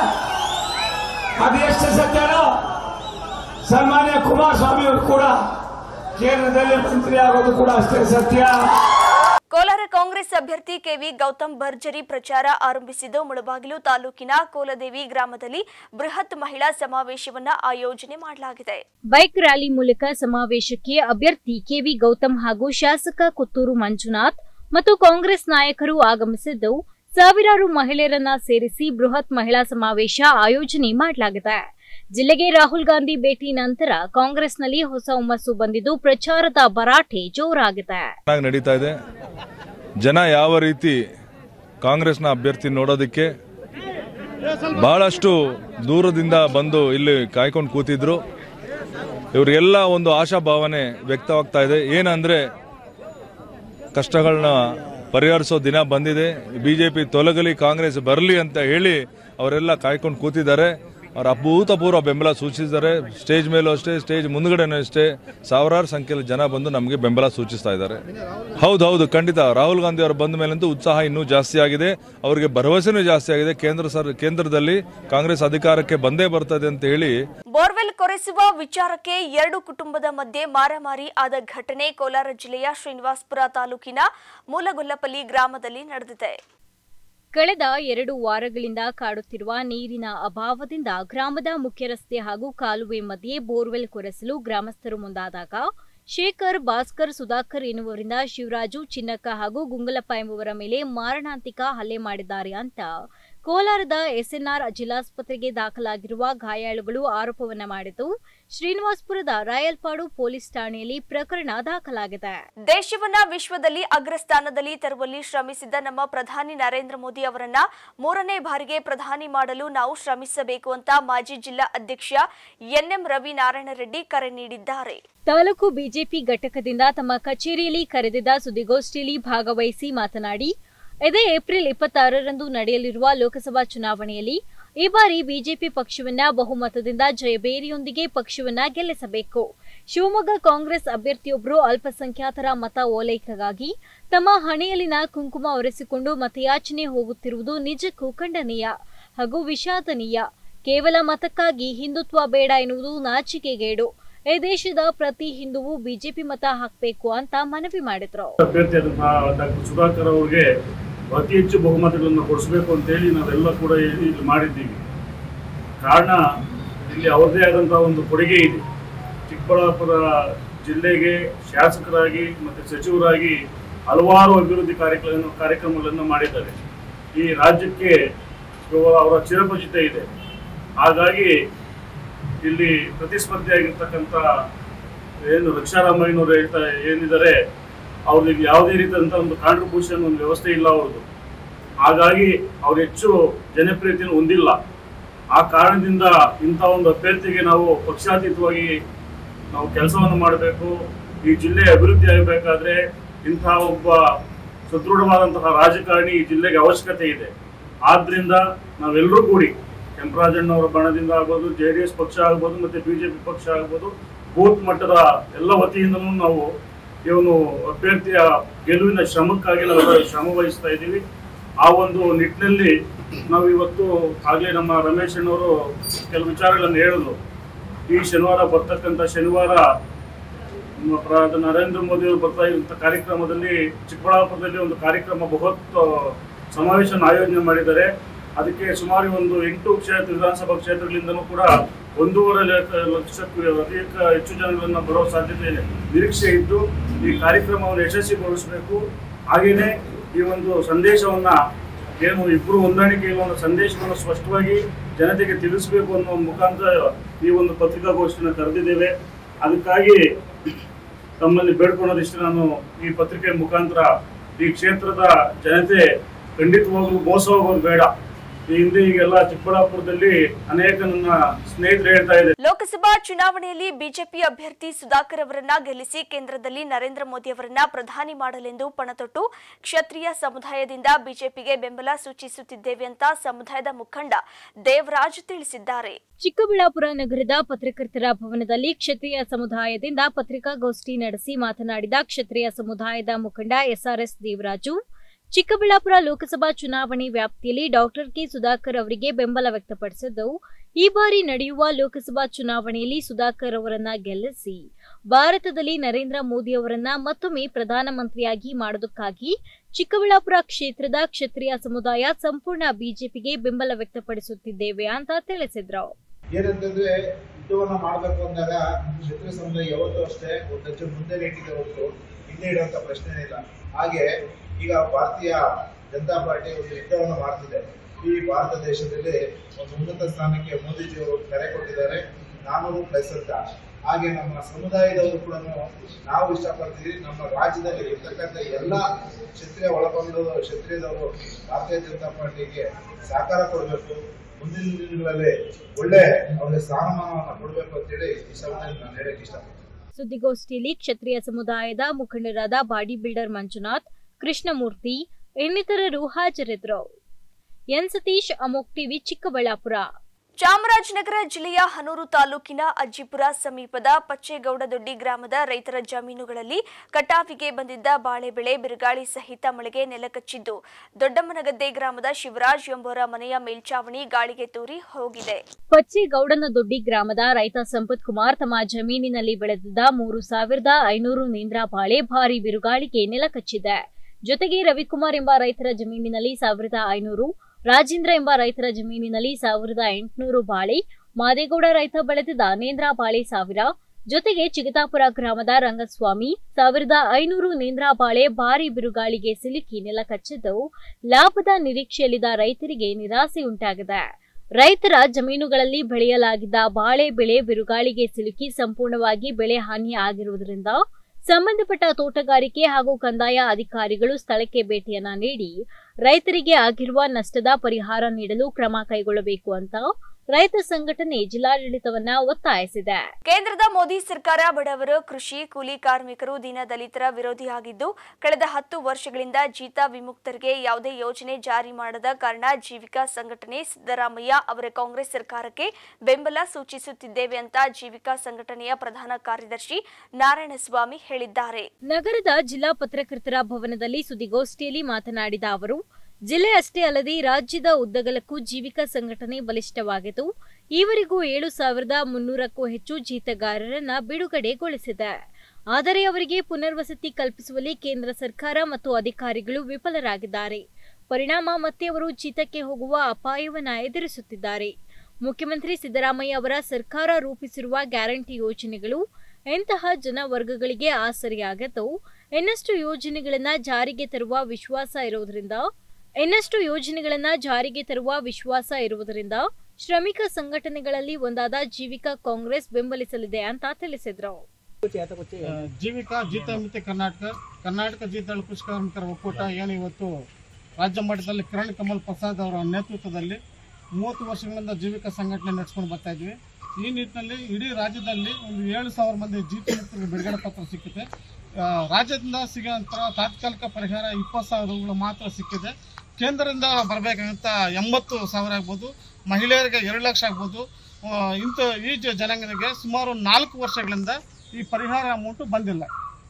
ಅದು ಎಷ್ಟು ಸತ್ಯನೋ ಸನ್ಮಾನ್ಯ ಕುಮಾರಸ್ವಾಮಿ ಅವರು ಕೂಡ ಕೇಂದ್ರದಲ್ಲಿ ಮಂತ್ರಿ ಆಗೋದು ಕೂಡ ಅಷ್ಟೇ ಸತ್ಯ. ಕೋಲಾರ ಕಾಂಗ್ರೆಸ್ ಅಭ್ಯರ್ಥಿ ಕೆವಿ ಗೌತಮ್ ಭರ್ಜರಿ ಪ್ರಚಾರ ಆರಂಭಿಸಿದ್ದು, ಮುಳಬಾಗಿಲು ತಾಲೂಕಿನ ಕೋಲದೇವಿ ಗ್ರಾಮದಲ್ಲಿ ಬೃಹತ್ ಮಹಿಳಾ ಸಮಾವೇಶವನ್ನು ಆಯೋಜನೆ ಮಾಡಲಾಗಿದೆ. ಬೈಕ್ ರ್ಯಾಲಿ ಮೂಲಕ ಸಮಾವೇಶಕ್ಕೆ ಅಭ್ಯರ್ಥಿ ಕೆವಿ ಗೌತಮ್ ಹಾಗೂ ಶಾಸಕ ಕೊತ್ತೂರು ಮಂಜುನಾಥ್ ಮತ್ತು ಕಾಂಗ್ರೆಸ್ ನಾಯಕರು ಆಗಮಿಸಿದ್ದು, ಸಾವಿರಾರು ಮಹಿಳೆಯರನ್ನ ಸೇರಿಸಿ ಬೃಹತ್ ಮಹಿಳಾ ಸಮಾವೇಶ ಆಯೋಜನೆ ಮಾಡಲಾಗಿದೆ. ಜಿಲ್ಲೆಗೆ ರಾಹುಲ್ ಗಾಂಧಿ ಭೇಟಿ ನಂತರ ಕಾಂಗ್ರೆಸ್ನಲ್ಲಿ ಹೊಸ ಹುಮ್ಮಸ್ಸು ಬಂದಿದ್ದು, ಪ್ರಚಾರದ ಭರಾಟೆ ಜೋರಾಗಿದೆ. ನಡೀತಾ ಇದೆ. ಜನ ಯಾವ ರೀತಿ ಕಾಂಗ್ರೆಸ್ನ ಅಭ್ಯರ್ಥಿ ನೋಡೋದಕ್ಕೆ ಬಹಳಷ್ಟು ದೂರದಿಂದ ಬಂದು ಇಲ್ಲಿ ಕಾಯ್ಕೊಂಡು ಕೂತಿದ್ರು. ಇವರಿಗೆಲ್ಲ ಒಂದು ಆಶಾಭಾವನೆ ವ್ಯಕ್ತವಾಗ್ತಾ ಇದೆ. ಏನಂದ್ರೆ ಕಷ್ಟಗಳನ್ನ ಪರಿಹರಿಸೋ ದಿನ ಬಂದಿದೆ, ಬಿಜೆಪಿ ತೊಲಗಲಿ ಕಾಂಗ್ರೆಸ್ ಬರಲಿ ಅಂತ ಹೇಳಿ ಅವರೆಲ್ಲ ಕಾಯ್ಕೊಂಡು ಕೂತಿದ್ದಾರೆ. ಅವರು ಅಭೂತಪೂರ್ವ ಬೆಂಬಲ ಸೂಚಿಸಿದ್ದಾರೆ. ಸ್ಟೇಜ್ ಮೇಲೂ ಅಷ್ಟೇ, ಸ್ಟೇಜ್ ಮುಂದ್ಗಡೆನೂ ಅಷ್ಟೇ ಕೇಂದ್ರಾರು ಸಂಖ್ಯೆಯಲ್ಲಿ ಜನ ಬಂದು ನಮಗೆ ಬೆಂಬಲ ಸೂಚಿಸ್ತಾ ಇದ್ದಾರೆ. ಹೌದು, ಖಂಡಿತ ರಾಹುಲ್ ಗಾಂಧಿ ಅವರು ಬಂದ ಮೇಲಂತೂ ಉತ್ಸಾಹ ಇನ್ನೂ ಜಾಸ್ತಿ ಆಗಿದೆ, ಅವರಿಗೆ ಭರವಸೆನೂ ಜಾಸ್ತಿ ಆಗಿದೆ. ಕೇಂದ್ರದಲ್ಲಿ ಕಾಂಗ್ರೆಸ್ ಅಧಿಕಾರಕ್ಕೆ ಬಂದೇ ಬರ್ತದೆ ಅಂತ ಹೇಳಿ. ಬೋರ್ವೆಲ್ ಕೊರೆಸುವ ವಿಚಾರಕ್ಕೆ 2 ಕುಟುಂಬದ ಮಧ್ಯೆ ಮಾರಾಮಾರಿ ಆದ ಘಟನೆ ಕೋಲಾರ ಜಿಲ್ಲೆಯ ಶ್ರೀನಿವಾಸಪುರ ತಾಲೂಕಿನ ಮೂಲಗೊಲ್ಲಪಲ್ಲಿ ಗ್ರಾಮದಲ್ಲಿ ನಡೆದಿದೆ. ಕಳೆದ 2 ವಾರಗಳಿಂದ ಕಾಡುತ್ತಿರುವ ನೀರಿನ ಅಭಾವದಿಂದ ಗ್ರಾಮದ ಮುಖ್ಯ ರಸ್ತೆ ಹಾಗೂ ಕಾಲುವೆ ಮಧ್ಯೆ ಬೋರ್ವೆಲ್ ಕೊರೆಸಲು ಗ್ರಾಮಸ್ಥರು ಮುಂದಾದಾಗ ಶೇಖರ್, ಭಾಸ್ಕರ್, ಸುಧಾಕರ್ ಎನ್ನುವರಿಂದ ಶಿವರಾಜು, ಚಿನ್ನಕ್ಕ ಹಾಗೂ ಗುಂಗಲಪ್ಪ ಎಂಬುವರ ಮೇಲೆ ಮಾರಣಾಂತಿಕ ಹಲ್ಲೆ ಮಾಡಿದ್ದಾರೆ ಅಂತ ಕೋಲಾರದ ಎಸ್ಎನ್ಆರ್ ಜಿಲ್ಲಾಸ್ಪತ್ರೆಗೆ ದಾಖಲಾಗಿರುವ ಗಾಯಾಳುಗಳು ಆರೋಪವನ್ನ ಮಾಡಿದ್ದು, ಶ್ರೀನಿವಾಸಪುರದ ರಾಯಲ್ಪಾಡು ಪೊಲೀಸ್ ಠಾಣೆಯಲ್ಲಿ ಪ್ರಕರಣ ದಾಖಲಾಗಿದೆ. ದೇಶವನ್ನ ವಿಶ್ವದಲ್ಲಿ ಅಗ್ರಸ್ಥಾನದಲ್ಲಿ ತರುವಲ್ಲಿ ಶ್ರಮಿಸಿದ್ದ ನಮ್ಮ ಪ್ರಧಾನಿ ನರೇಂದ್ರ ಮೋದಿ ಅವರನ್ನ 3ನೇ ಬಾರಿಗೆ ಪ್ರಧಾನಿ ಮಾಡಲು ನಾವು ಶ್ರಮಿಸಬೇಕು ಅಂತ ಮಾಜಿ ಜಿಲ್ಲಾ ಅಧ್ಯಕ್ಷ ಎನ್ಎಂ ರವಿ ನಾರಾಯಣ ರೆಡ್ಡಿ ಕರೆ ನೀಡಿದ್ದಾರೆ. ತಾಲೂಕು ಬಿಜೆಪಿ ಘಟಕದಿಂದ ತಮ್ಮ ಕಚೇರಿಯಲ್ಲಿ ಕರೆದಿದ್ದ ಸುದ್ದಿಗೋಷ್ಠಿಯಲ್ಲಿ ಭಾಗವಹಿಸಿ ಮಾತನಾಡಿ, ಇದೇ ಏಪ್ರಿಲ್ 26ರಂದು ನಡೆಯಲಿರುವ ಲೋಕಸಭಾ ಚುನಾವಣೆಯಲ್ಲಿ ಈ ಬಾರಿ ಬಿಜೆಪಿ ಪಕ್ಷವನ್ನ ಬಹುಮತದಿಂದ ಜಯಬೇರಿಯೊಂದಿಗೆ ಪಕ್ಷವನ್ನ ಗೆಲ್ಲಿಸಬೇಕು. ಶಿವಮೊಗ್ಗ ಕಾಂಗ್ರೆಸ್ ಅಭ್ಯರ್ಥಿಯೊಬ್ಬರು ಅಲ್ಪಸಂಖ್ಯಾತರ ಮತ ಓಲೈಕೆಗಾಗಿ ತಮ್ಮ ಹಣೆಯಲ್ಲಿನ ಕುಂಕುಮ ಒರೆಸಿಕೊಂಡು ಮತಯಾಚನೆ ಹೋಗುತ್ತಿರುವುದು ನಿಜಕ್ಕೂ ಖಂಡನೀಯ ಹಾಗೂ ವಿಷಾದನೀಯ. ಕೇವಲ ಮತಕ್ಕಾಗಿ ಹಿಂದುತ್ವ ಬೇಡ ಎನ್ನುವುದು ನಾಚಿಕೆಗೇಡು. ಈ ದೇಶದ ಪ್ರತಿ ಹಿಂದುವು ಬಿಜೆಪಿ ಮತ ಹಾಕಬೇಕು ಅಂತ ಮನವಿ ಮಾಡಿದ್ರು. ಅಭ್ಯರ್ಥಿ ಡಾಕ್ಟರ್ ಸುಧಾಕರ್ ಅವರಿಗೆ ಅತಿ ಹೆಚ್ಚು ಬಹುಮತಗಳನ್ನು ಕೊಡಿಸಬೇಕು ಅಂತ ಹೇಳಿ ನಾವೆಲ್ಲ ಕೂಡ ಇಲ್ಲಿ ಮಾಡಿದ್ದೀವಿ. ಕಾರಣ ಇಲ್ಲಿ ಅವರದೇ ಆದಂತಹ ಒಂದು ಕೊಡುಗೆ ಇದೆ. ಚಿಕ್ಕಬಳ್ಳಾಪುರ ಜಿಲ್ಲೆಗೆ ಶಾಸಕರಾಗಿ ಮತ್ತು ಸಚಿವರಾಗಿ ಹಲವಾರು ಅಭಿವೃದ್ಧಿ ಕಾರ್ಯಕ್ರಮಗಳನ್ನು ಮಾಡಿದ್ದಾರೆ. ಈ ರಾಜ್ಯಕ್ಕೆ ಅವರ ಚಿರಪರಿಚಿತ ಇದೆ. ಹಾಗಾಗಿ ಇಲ್ಲಿ ಪ್ರತಿಸ್ಪರ್ಧಿಯಾಗಿರ್ತಕ್ಕಂಥ ಏನು ರಕ್ಷಾರಾಮಯ್ಯನವರು ಏನಿದ್ದಾರೆ, ಅವ್ರಿಗೆ ಯಾವುದೇ ರೀತಿಯಾದಂಥ ಒಂದು ಕಾಂಟ್ರಿಬ್ಯೂಷನ್ ಒಂದು ವ್ಯವಸ್ಥೆ ಇಲ್ಲ ಅವ್ರದ್ದು. ಹಾಗಾಗಿ ಅವ್ರು ಹೆಚ್ಚು ಜನಪ್ರಿಯತೆಯನ್ನು ಹೊಂದಿಲ್ಲ. ಆ ಕಾರಣದಿಂದ ಇಂಥ ಒಂದು ಅಭ್ಯರ್ಥಿಗೆ ನಾವು ಪಕ್ಷಾತೀತವಾಗಿ ನಾವು ಕೆಲಸವನ್ನು ಮಾಡಬೇಕು. ಈ ಜಿಲ್ಲೆ ಅಭಿವೃದ್ಧಿ ಆಗಬೇಕಾದ್ರೆ ಇಂತಹ ಒಬ್ಬ ಸದೃಢವಾದಂತಹ ರಾಜಕಾರಣಿ ಈ ಜಿಲ್ಲೆಗೆ ಅವಶ್ಯಕತೆ ಇದೆ. ಆದ್ದರಿಂದ ನಾವೆಲ್ಲರೂ ಕೂಡಿ ಕೆಂಪರಾಜಣ್ಣವರ ಬಣದಿಂದ ಆಗ್ಬೋದು, JDS ಪಕ್ಷ ಆಗ್ಬೋದು, ಮತ್ತು BJP ಪಕ್ಷ ಆಗ್ಬೋದು, ಬೂತ್ ಮಟ್ಟದ ಎಲ್ಲ ವತಿಯಿಂದಲೂ ನಾವು ಇವನು ಅಭ್ಯರ್ಥಿಯ ಗೆಲುವಿನ ಶ್ರಮಕ್ಕಾಗಿ ನಾವು ಶ್ರಮ ವಹಿಸ್ತಾ ಇದ್ದೀವಿ. ಆ ಒಂದು ನಿಟ್ಟಿನಲ್ಲಿ ನಾವು ಇವತ್ತು ಆಗಲೇ ನಮ್ಮ ರಮೇಶ್ ಅಣ್ಣವರು ಕೆಲವು ವಿಚಾರಗಳನ್ನು ಹೇಳಿದ್ರು. ಈ ಶನಿವಾರ ಬರ್ತಕ್ಕಂಥ ಶನಿವಾರ ನರೇಂದ್ರ ಮೋದಿ ಅವರು ಬರ್ತಾ ಇರುವಂತಹ ಕಾರ್ಯಕ್ರಮದಲ್ಲಿ ಚಿಕ್ಕಬಳ್ಳಾಪುರದಲ್ಲಿ ಒಂದು ಕಾರ್ಯಕ್ರಮ ಬೃಹತ್ ಸಮಾವೇಶ ಆಯೋಜನೆ ಮಾಡಿದ್ದಾರೆ. ಅದಕ್ಕೆ ಸುಮಾರು ಒಂದು 8 ವಿಧಾನಸಭಾ ಕ್ಷೇತ್ರಗಳಿಂದಲೂ ಕೂಡ 1.5 ಲಕ್ಷಕ್ಕೂ ಹೆಚ್ಚು ಜನಗಳನ್ನ ಬರೋ ಸಾಧ್ಯತೆ ನಿರೀಕ್ಷೆ ಇದ್ದು ಈ ಕಾರ್ಯಕ್ರಮವನ್ನು ಯಶಸ್ವಿಗೊಳಿಸಬೇಕು. ಹಾಗೆಯೇ ಈ ಒಂದು ಸಂದೇಶವನ್ನ ಏನು ಇಬ್ಬರು ಹೊಂದಾಣಿಕೆ ಇರುವ ಒಂದು ಸಂದೇಶವನ್ನು ಸ್ಪಷ್ಟವಾಗಿ ಜನತೆಗೆ ತಿಳಿಸಬೇಕು ಅನ್ನೋ ಮುಖಾಂತರ ಈ ಒಂದು ಪತ್ರಿಕಾಗೋಷ್ಠಿಯನ್ನು ಕರೆದಿದ್ದೇವೆ. ಅದಕ್ಕಾಗಿ ತಮ್ಮಲ್ಲಿ ಬೇಡ್ಕೊಳ್ಳೋದಿಷ್ಟು, ನಾನು ಈ ಪತ್ರಿಕೆ ಮುಖಾಂತರ ಈ ಕ್ಷೇತ್ರದ ಜನತೆ ಖಂಡಿತವಾಗ್ಲೂ ಮೋಸ ಹೋಗೋದು ಬೇಡ. ಈ ಹಿಂದೆ ಈಗೆಲ್ಲ ಚಿಕ್ಕಬಳ್ಳಾಪುರದಲ್ಲಿ ಅನೇಕ ನನ್ನ ಸ್ನೇಹಿತರು ಹೇಳ್ತಾ ಇದೆ. ಲೋಕಸಭಾ ಚುನಾವಣೆಯಲ್ಲಿ ಬಿಜೆಪಿ ಅಭ್ಯರ್ಥಿ ಸುಧಾಕರ್ ಅವರನ್ನ ಗೆಲ್ಲಿಸಿ ಕೇಂದ್ರದಲ್ಲಿ ನರೇಂದ್ರ ಮೋದಿ ಅವರನ್ನ ಪ್ರಧಾನಿ ಮಾಡಲೆಂದು ಪಣತೊಟ್ಟು ಕ್ಷತ್ರಿಯ ಸಮುದಾಯದಿಂದ ಬಿಜೆಪಿಗೆ ಬೆಂಬಲ ಸೂಚಿಸುತ್ತಿದ್ದೇವೆ ಅಂತ ಸಮುದಾಯದ ಮುಖಂಡ ದೇವರಾಜ್ ತಿಳಿಸಿದ್ದಾರೆ. ಚಿಕ್ಕಬಳ್ಳಾಪುರ ನಗರದ ಪತ್ರಕರ್ತರ ಭವನದಲ್ಲಿ ಕ್ಷತ್ರಿಯ ಸಮುದಾಯದಿಂದ ಪತ್ರಿಕಾಗೋಷ್ಠಿ ನಡೆಸಿ ಮಾತನಾಡಿದ ಕ್ಷತ್ರಿಯ ಸಮುದಾಯದ ಮುಖಂಡ ಎಸ್ಆರ್ಎಸ್ ದೇವರಾಜು, ಚಿಕ್ಕಬಳ್ಳಾಪುರ ಲೋಕಸಭಾ ಚುನಾವಣೆ ವ್ಯಾಪ್ತಿಯಲ್ಲಿ ಡಾಕ್ಟರ್ ಕೆ ಸುಧಾಕರ್ ಅವರಿಗೆ ಬೆಂಬಲ ವ್ಯಕ್ತಪಡಿಸಿದ್ದು, ಈ ಬಾರಿ ನಡೆಯುವ ಲೋಕಸಭಾ ಚುನಾವಣೆಯಲ್ಲಿ ಸುಧಾಕರ್ ಅವರನ್ನ ಗೆಲ್ಲಿಸಿ ಭಾರತದಲ್ಲಿ ನರೇಂದ್ರ ಮೋದಿ ಅವರನ್ನ ಮತ್ತೊಮ್ಮೆ ಪ್ರಧಾನಮಂತ್ರಿಯಾಗಿ ಮಾಡೋದಕ್ಕಾಗಿ ಚಿಕ್ಕಬಳ್ಳಾಪುರ ಕ್ಷೇತ್ರದ ಕ್ಷತ್ರಿಯ ಸಮುದಾಯ ಸಂಪೂರ್ಣ ಬಿಜೆಪಿಗೆ ಬೆಂಬಲ ವ್ಯಕ್ತಪಡಿಸುತ್ತಿದ್ದೇವೆ ಅಂತ ತಿಳಿಸಿದ್ರು. ಏನಂತಂದ್ರೆ ಯುದ್ಧವನ್ನ ಮಾಡಬೇಕು ಅಂದಾಗ ಕ್ಷತ್ರಿಯ ಸಮುದಾಯ ಯಾವತ್ತೂ ಅಷ್ಟೇ ಒಂದು ಹೆಜ್ಜೆ ಮುಂದೆ ಇಟ್ಟಿದೆ ಹೊರತು ಹಿಂದೆ ಇಡುವಂತ ಪ್ರಶ್ನೆ ಇಲ್ಲ. ಹಾಗೆ ಈಗ ಭಾರತೀಯ ಜನತಾ ಪಾರ್ಟಿ ಒಂದು ಯುದ್ಧವನ್ನು ಮಾಡ್ತಿದೆ. ಈ ಭಾರತ ದೇಶದಲ್ಲಿ ಒಂದು ಉನ್ನತ ಸ್ಥಾನಕ್ಕೆ ಮೋದಿಜಿಯವರು ಕರೆ ಕೊಟ್ಟಿದ್ದಾರೆ, 400+ ಅಂತ. ಹಾಗೆ ನಮ್ಮ ಸಮುದಾಯದವರು ಕೂಡ ನಾವು ಇಷ್ಟಪಡ್ತೀವಿ, ನಮ್ಮ ರಾಜ್ಯದಲ್ಲಿ ಇರ್ತಕ್ಕಂಥ ಎಲ್ಲ ಕ್ಷತ್ರಿಯ ಒಳಗೊಂಡು ಕ್ಷತ್ರಿಯದವರು ಭಾರತೀಯ ಜನತಾ ಪಾರ್ಟಿಗೆ ಸಹಕಾರ ಕೊಡಬೇಕು, ಮುಂದಿನ ದಿನಗಳಲ್ಲಿ ಒಳ್ಳೆ ಅವರಿಗೆ ಸ್ಥಾನಮಾನವನ್ನು ಕೊಡಬೇಕು ಅಂತೇಳಿ ಈ ಸಮಯದಲ್ಲಿ ನಾನು ಹೇಳಕ್ಕೆ ಇಷ್ಟಪಡ್ತೀನಿ. ಸುದ್ದಿಗೋಷ್ಠಿಯಲ್ಲಿ ಕ್ಷತ್ರಿಯ ಸಮುದಾಯದ ಮುಖಂಡರಾದ ಬಾಡಿ ಬಿಲ್ಡರ್ ಮಂಜುನಾಥ್, ಕೃಷ್ಣಮೂರ್ತಿ ಇನ್ನಿತರರು ಹಾಜರಿದ್ದರು. ಎನ್ ಸತೀಶ್, ಅಮೋಕ್ ಟಿವಿ, ಚಿಕ್ಕಬಳ್ಳಾಪುರ. ಚಾಮರಾಜನಗರ ಜಿಲ್ಲೆಯ ಹನೂರು ತಾಲೂಕಿನ ಅಜ್ಜಿಪುರ ಸಮೀಪದ ಪಚ್ಚೇಗೌಡದೊಡ್ಡಿ ಗ್ರಾಮದ ರೈತರ ಜಮೀನುಗಳಲ್ಲಿ ಕಟಾವಿಗೆ ಬಂದಿದ್ದ ಬಾಳೆ ಬೆಳೆ ಬಿರುಗಾಳಿ ಸಹಿತ ಮಳೆಗೆ ನೆಲಕಚ್ಚಿದ್ದು, ದೊಡ್ಡಮ್ಮನಗದ್ದೆ ಗ್ರಾಮದ ಶಿವರಾಜ್ ಎಂಬುವರ ಮನೆಯ ಮೇಲ್ಚಾವಣಿ ಗಾಳಿಗೆ ತೂರಿ ಹೋಗಿದೆ. ಪಚ್ಚೇಗೌಡನದೊಡ್ಡಿ ಗ್ರಾಮದ ರೈತ ಸಂಪತ್ ಕುಮಾರ್ ತಮ್ಮ ಜಮೀನಿನಲ್ಲಿ ಬೆಳೆದಿದ್ದ 3500 ನೇಂದ್ರ ಬಾಳೆ ಭಾರಿ ಬಿರುಗಾಳಿಗೆ ನೆಲಕಚ್ಚಿದೆ. ಜೊತೆಗೆ ರವಿಕುಮಾರ್ ಎಂಬ ರೈತರ ಜಮೀನಿನಲ್ಲಿ 1500, ರಾಜೇಂದ್ರ ಎಂಬ ರೈತರ ಜಮೀನಿನಲ್ಲಿ 1800 ಬಾಳೆ, ಮಾದೇಗೌಡ ರೈತ ಬೆಳೆದಿದ್ದ ನೇಂದ್ರ ಬಾಳೆ 1000, ಜೊತೆಗೆ ಚಿಗತಾಪುರ ಗ್ರಾಮದ ರಂಗಸ್ವಾಮಿ 1500 ನೇಂದ್ರ ಬಾಳೆ ಭಾರಿ ಬಿರುಗಾಳಿಗೆ ಸಿಲುಕಿ ನೆಲಕಚ್ಚಿದ್ದು, ಲಾಭದ ನಿರೀಕ್ಷೆಯಲ್ಲಿದ್ದ ರೈತರಿಗೆ ನಿರಾಸೆಯುಂಟಾಗಿದೆ. ರೈತರ ಜಮೀನುಗಳಲ್ಲಿ ಬೆಳೆಯಲಾಗಿದ್ದ ಬಾಳೆ ಬೆಳೆ ಬಿರುಗಾಳಿಗೆ ಸಿಲುಕಿ ಸಂಪೂರ್ಣವಾಗಿ ಬೆಳೆ ಹಾನಿ ಆಗಿರುವುದರಿಂದ ಸಂಬಂಧಪಟ್ಟ ತೋಟಗಾರಿಕೆ ಹಾಗೂ ಕಂದಾಯ ಅಧಿಕಾರಿಗಳು ಸ್ಥಳಕ್ಕೆ ಭೇಟಿಯನ್ನ ನೀಡಿ ರೈತರಿಗೆ ಆಗಿರುವ ನಷ್ಟದ ಪರಿಹಾರ ನೀಡಲು ಕ್ರಮ ಕೈಗೊಳ್ಳಬೇಕು ಅಂತ ರೈತ ಸಂಘಟನೆ ಜಿಲ್ಲಾಡಳಿತವನ್ನ ಒತ್ತಾಯಿಸಿದೆ. ಕೇಂದ್ರದ ಮೋದಿ ಸರ್ಕಾರ ಬಡವರು, ಕೃಷಿ, ಕೂಲಿ ಕಾರ್ಮಿಕರು, ದೀನದಲಿತರ ವಿರೋಧಿಯಾಗಿದ್ದು, ಕಳೆದ 10 ವರ್ಷಗಳಿಂದ ಜೀತ ವಿಮುಕ್ತರಿಗೆ ಯಾವುದೇ ಯೋಜನೆ ಜಾರಿ ಮಾಡದ ಕಾರಣ ಜೀವಿಕಾ ಸಂಘಟನೆ ಸಿದ್ದರಾಮಯ್ಯ ಅವರ ಕಾಂಗ್ರೆಸ್ ಸರ್ಕಾರಕ್ಕೆ ಬೆಂಬಲ ಸೂಚಿಸುತ್ತಿದ್ದೇವೆ ಅಂತ ಜೀವಿಕಾ ಸಂಘಟನೆಯ ಪ್ರಧಾನ ಕಾರ್ಯದರ್ಶಿ ನಾರಾಯಣಸ್ವಾಮಿ ಹೇಳಿದ್ದಾರೆ. ನಗರದ ಜಿಲ್ಲಾ ಪತ್ರಕರ್ತರ ಭವನದಲ್ಲಿ ಸುದ್ದಿಗೋಷ್ಠಿಯಲ್ಲಿ ಮಾತನಾಡಿದ ಅವರು, ಜಿಲ್ಲೆಯಷ್ಟೇ ಅಲ್ಲದೆ ರಾಜ್ಯದ ಉದ್ದಗಲಕ್ಕೂ ಜೀವಿಕಾ ಸಂಘಟನೆ ಬಲಿಷ್ಠವಾಗಿದ್ದು, ಈವರೆಗೂ 7300ಕ್ಕೂ ಹೆಚ್ಚು ಜೀತಗಾರರನ್ನ ಬಿಡುಗಡೆಗೊಳಿಸಿದೆ. ಆದರೆ ಅವರಿಗೆ ಪುನರ್ವಸತಿ ಕಲ್ಪಿಸುವಲ್ಲಿ ಕೇಂದ್ರ ಸರ್ಕಾರ ಮತ್ತು ಅಧಿಕಾರಿಗಳು ವಿಫಲರಾಗಿದ್ದಾರೆ. ಪರಿಣಾಮ ಮತ್ತೆ ಅವರು ಜೀತಕ್ಕೆ ಹೋಗುವ ಅಪಾಯವನ್ನ ಎದುರಿಸುತ್ತಿದ್ದಾರೆ. ಮುಖ್ಯಮಂತ್ರಿ ಸಿದ್ದರಾಮಯ್ಯ ಅವರ ಸರ್ಕಾರ ರೂಪಿಸಿರುವ ಗ್ಯಾರಂಟಿ ಯೋಜನೆಗಳು ಎಂತಹ ಜನವರ್ಗಗಳಿಗೆ ಆಸರೆಯಾಗಿದ್ದು, ಇನ್ನಷ್ಟು ಯೋಜನೆಗಳನ್ನ ಜಾರಿಗೆ ತರುವ ವಿಶ್ವಾಸ ಇರುವುದರಿಂದ ಶ್ರಮಿಕ ಸಂಘಟನೆಗಳಲ್ಲಿ ಒಂದಾದ ಜೀವಿಕಾ ಕಾಂಗ್ರೆಸ್ ಬೆಂಬಲಿಸಲಿದೆ ಅಂತ ತಿಳಿಸಿದ್ರು. ಜೀವಿಕಾ ಜೀತಮಿತಿ ಕರ್ನಾಟಕ ಜೀತದಾಳು ಕೃಷಿ ಕಾರ್ಮಿಕರ ಒಕ್ಕೂಟ ಏನು ಇವತ್ತು ರಾಜ್ಯ ಮಟ್ಟದಲ್ಲಿ ಕಿರಣ್ ಕಮಲ್ ಪ್ರಸಾದ್ ಅವರ ನೇತೃತ್ವದಲ್ಲಿ 30 ವರ್ಷಗಳಿಂದ ಜೀವಿಕಾ ಸಂಘಟನೆ ನಡೆಸ್ಕೊಂಡು ಬರ್ತಾ ಇದ್ವಿ. ಈ ನಿಟ್ಟಿನಲ್ಲಿ ಇಡೀ ರಾಜ್ಯದಲ್ಲಿ ಒಂದು 7000 ಮಂದಿ ಜೀತ ಮುಕ್ತರಿಗೆ ಬಿಡುಗಡೆ ಪತ್ರ ಸಿಕ್ಕಿದೆ. ರಾಜ್ಯದಿಂದ ಸಿಗುವಂಥ ತಾತ್ಕಾಲಿಕ ಪರಿಹಾರ 20,000 ರೂಗಳು ಮಾತ್ರ ಸಿಕ್ಕಿದೆ. ಕೇಂದ್ರದಿಂದ ಬರಬೇಕಂತ 80,000 ಆಗ್ಬೋದು, ಮಹಿಳೆಯರಿಗೆ 2 ಲಕ್ಷ ಆಗ್ಬೋದು. ಈ ಜನಾಂಗನಿಗೆ ಸುಮಾರು 4 ವರ್ಷಗಳಿಂದ ಈ ಪರಿಹಾರ ಅಮೌಂಟು ಬಂದಿಲ್ಲ.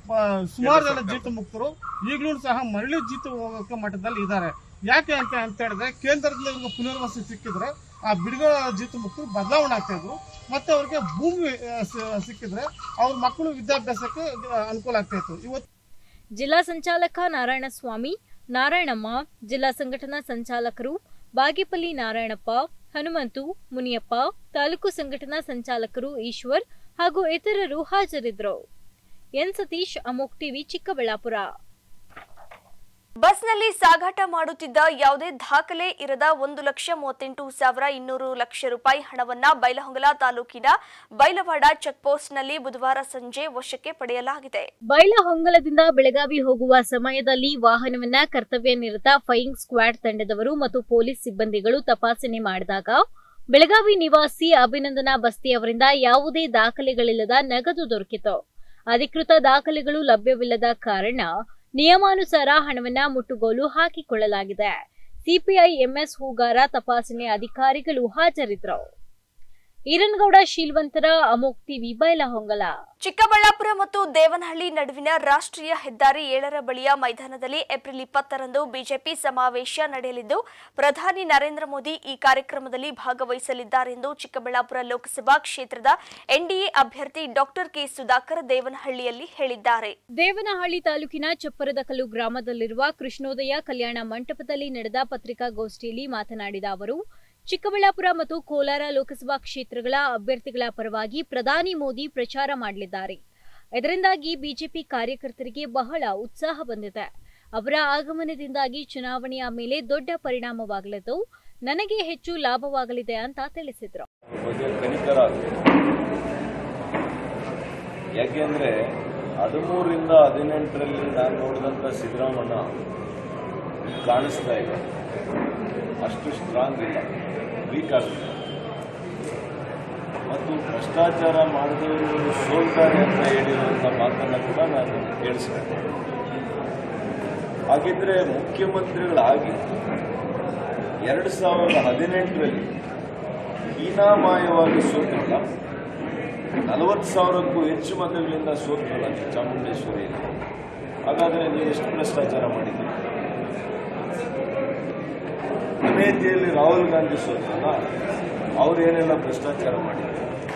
ಸುಮಾರು ಜನ ಜೀತ ಮುಕ್ತರು ಈಗಲೂ ಸಹ ಮರಳಿ ಜೀತ ಹೋಗೋಕೆ ಮಟ್ಟದಲ್ಲಿ ಇದ್ದಾರೆ. ಯಾಕೆ ಅಂತ ಹೇಳಿದ್ರೆ ಕೇಂದ್ರದಿಂದ ಇವ್ರಿಗೆ ಪುನರ್ವಸತಿ ಸಿಕ್ಕಿದ್ರೆ ಆ ಬಿಡುಗಡೆ ಜೀತ ಮುಕ್ತರು ಬದಲಾವಣೆ ಆಗ್ತಾ ಇದ್ರು, ಮತ್ತೆ ಅವ್ರಿಗೆ ಭೂಮಿ ಸಿಕ್ಕಿದ್ರೆ ಅವ್ರ ಮಕ್ಕಳು ವಿದ್ಯಾಭ್ಯಾಸಕ್ಕೆ ಅನುಕೂಲ ಆಗ್ತಾ ಇತ್ತು. ಇವತ್ತು ಜಿಲ್ಲಾ ಸಂಚಾಲಕ ನಾರಾಯಣಸ್ವಾಮಿ, ನಾರಾಯಣಮ್ಮ, ಜಿಲ್ಲಾ ಸಂಘಟನಾ ಸಂಚಾಲಕರು ಬಾಗೇಪಲ್ಲಿ ನಾರಾಯಣಪ್ಪ, ಹನುಮಂತು, ಮುನಿಯಪ್ಪ, ತಾಲೂಕು ಸಂಘಟನಾ ಸಂಚಾಲಕರು ಈಶ್ವರ್ ಹಾಗೂ ಇತರರು ಹಾಜರಿದ್ದರು. ಎನ್ ಸತೀಶ್, ಅಮೋಕ್ ಟಿವಿ, ಚಿಕ್ಕಬಳ್ಳಾಪುರ. ಬಸ್ನಲ್ಲಿ ಸಾಗಾಟ ಮಾಡುತ್ತಿದ್ದ ಯಾವುದೇ ದಾಖಲೆ ಇರದ 1,38,200 ರೂಪಾಯಿ ಹಣವನ್ನ ಬೈಲಹೊಂಗಲ ತಾಲೂಕಿನ ಬೈಲವಾಡ ಚೆಕ್ಪೋಸ್ಟ್ನಲ್ಲಿ ಬುಧವಾರ ಸಂಜೆ ವಶಕ್ಕೆ ಪಡೆಯಲಾಗಿದೆ. ಬೈಲಹೊಂಗಲದಿಂದ ಬೆಳಗಾವಿ ಹೋಗುವ ಸಮಯದಲ್ಲಿ ವಾಹನವನ್ನ ಕರ್ತವ್ಯ ನಿರತ ಫ್ಲೈಯಿಂಗ್ ಸ್ಕ್ವಾಡ್ ತಂಡದವರು ಮತ್ತು ಪೊಲೀಸ್ ಸಿಬ್ಬಂದಿಗಳು ತಪಾಸಣೆ ಮಾಡಿದಾಗ ಬೆಳಗಾವಿ ನಿವಾಸಿ ಅಭಿನಂದನಾ ಬಸ್ತಿ ಅವರಿಂದ ಯಾವುದೇ ದಾಖಲೆಗಳಿಲ್ಲದ ನಗದು ದೊರಕಿತು. ಅಧಿಕೃತ ದಾಖಲೆಗಳು ಲಭ್ಯವಿಲ್ಲದ ಕಾರಣ ನಿಯಮಾನುಸಾರ ಹಣವನ್ನ ಮುಟ್ಟುಗೋಲು ಹಾಕಿಕೊಳ್ಳಲಾಗಿದೆ. ಸಿಪಿಐ ಎಂಎಸ್ ಹೂಗಾರ ತಪಾಸಣೆ ಅಧಿಕಾರಿಗಳು ಹಾಜರಿದ್ದರು. ಈರನಗೌಡ ಶೀಲ್ವಂತರ, ಅಮೋಕ್ ಟಿವಿ, ಬೈಲಹೊಂಗಲ. ಚಿಕ್ಕಬಳ್ಳಾಪುರ ಮತ್ತು ದೇವನಹಳ್ಳಿ ನಡುವಿನ ರಾಷ್ಟ್ರೀಯ ಹೆದ್ದಾರಿ 7ರ ಬಳಿಯ ಮೈದಾನದಲ್ಲಿ ಏಪ್ರಿಲ್ 20ರಂದು ಬಿಜೆಪಿ ಸಮಾವೇಶ ನಡೆಯಲಿದ್ದು ಪ್ರಧಾನಿ ನರೇಂದ್ರ ಮೋದಿ ಈ ಕಾರ್ಯಕ್ರಮದಲ್ಲಿ ಭಾಗವಹಿಸಲಿದ್ದಾರೆಂದು ಚಿಕ್ಕಬಳ್ಳಾಪುರ ಲೋಕಸಭಾ ಕ್ಷೇತ್ರದ ಎನ್ಡಿಎ ಅಭ್ಯರ್ಥಿ ಡಾಕ್ಟರ್ ಕೆ ಸುಧಾಕರ್ ದೇವನಹಳ್ಳಿಯಲ್ಲಿ ಹೇಳಿದ್ದಾರೆ. ದೇವನಹಳ್ಳಿ ತಾಲೂಕಿನ ಚಪ್ಪರದಕಲ್ಲು ಗ್ರಾಮದಲ್ಲಿರುವ ಕೃಷ್ಣೋದಯ ಕಲ್ಯಾಣ ಮಂಟಪದಲ್ಲಿ ನಡೆದ ಪತ್ರಿಕಾಗೋಷ್ಠಿಯಲ್ಲಿ ಮಾತನಾಡಿದ ಅವರು, ಚಿಕ್ಕಬಳ್ಳಾಪುರ ಮತ್ತು ಕೋಲಾರ ಲೋಕಸಭಾ ಕ್ಷೇತ್ರಗಳ ಅಭ್ಯರ್ಥಿಗಳ ಪರವಾಗಿ ಪ್ರಧಾನಿ ಮೋದಿ ಪ್ರಚಾರ ಮಾಡಲಿದ್ದಾರೆ. ಇದರಿಂದಾಗಿ ಬಿಜೆಪಿ ಕಾರ್ಯಕರ್ತರಿಗೆ ಬಹಳ ಉತ್ಸಾಹ ಬಂದಿದೆ. ಅವರ ಆಗಮನದಿಂದಾಗಿ ಚುನಾವಣೆಯ ಮೇಲೆ ದೊಡ್ಡ ಪರಿಣಾಮವಾಗಲಿದ್ದು ನನಗೆ ಹೆಚ್ಚು ಲಾಭವಾಗಲಿದೆ ಅಂತ ತಿಳಿಸಿದರು. ಯಾಕೆಂದ್ರೆ 13ರಿಂದ 18ರಲ್ಲಿ ನಾನು ನೋಡಿದಂತ ಸಿದ್ದರಾಮಣ್ಣ ಕಾಣಿಸ್ತಾ ಇದೆ, ಅಷ್ಟು ಸ್ಟ್ರಾಂಗ್ ಇಲ್ಲ, ವೀಕ್ ಆಗುತ್ತೆ. ಮತ್ತು ಭ್ರಷ್ಟಾಚಾರ ಮಾಡಿದವರು ಸೋಲ್ತಾರೆ ಅಂತ ಹೇಳಿರುವಂಥ ಮಾತನ್ನು ಕೂಡ ನಾನು ಕೇಳಿಸ್ಕೊಂಡೆ. ಹಾಗಿದ್ರೆ ಮುಖ್ಯಮಂತ್ರಿಗಳಾಗಿ 2018ರಲ್ಲಿ ಹೀನಾಮಾಯವಾಗಿ ಸೋತ್ರಲ್ಲ, 40,000ಕ್ಕೂ ಹೆಚ್ಚು ಮತಗಳಿಂದ ಸೋತ್ರಲ್ಲ ಚಾಮುಂಡೇಶ್ವರಿಯಲ್ಲಿ. ಹಾಗಾದರೆ ನೀವು ಎಷ್ಟು ಭ್ರಷ್ಟಾಚಾರ ಮಾಡಿದ್ದೀರಿ? ಅಮೇಥಿಯಲ್ಲಿ ರಾಹುಲ್ ಗಾಂಧಿ ಸೋತ್ರಲ್ಲ, ಅವರೇನೆಲ್ಲ ಭ್ರಷ್ಟಾಚಾರ ಮಾಡಿದ್ದಾರೆ?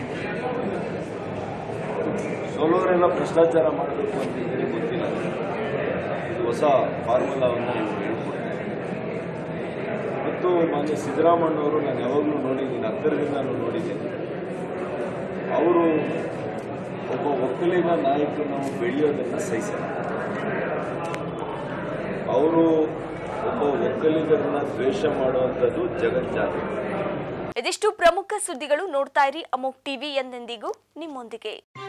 ಸೋಲೋರೆಲ್ಲ ಭ್ರಷ್ಟಾಚಾರ ಮಾಡಬೇಕು ಅಂತಿದ್ರೆ ಗೊತ್ತಿಲ್ಲ. ಇದು ಹೊಸ ಫಾರ್ಮುಲಾವನ್ನು ಇವರು ಹೇಳ್ಕೊಡ್ತಾರೆ. ಮತ್ತು ಮಾನ್ಯ ಸಿದ್ದರಾಮಣ್ಣವರು ನಾನು ಯಾವಾಗಲೂ ನೋಡಿದ್ದೀನಿ, ಹತ್ತಿರದಿಂದ ನಾನು ನೋಡಿದ್ದೀನಿ. ಅವರು ಒಬ್ಬ ಒಕ್ಕಲಿಗ ನಾಯಕನು ಬೆಳೆಯೋದನ್ನು ಸಹಿಸಲ್ಲ. ಅವರು ಒಬ್ಬ ಒಕ್ಕಲಿಗರನ್ನ ದ್ವೇಷ ಮಾಡುವಂಥದ್ದು ಜಗಜ್ಜಾತಿ. ಇದಿಷ್ಟು ಪ್ರಮುಖ ಸುದ್ದಿಗಳು. ನೋಡ್ತಾ ಇರಿ ಅಮೋಕ್ ಟಿವಿ, ಎಂದೆಂದಿಗೂ ನಿಮ್ಮೊಂದಿಗೆ.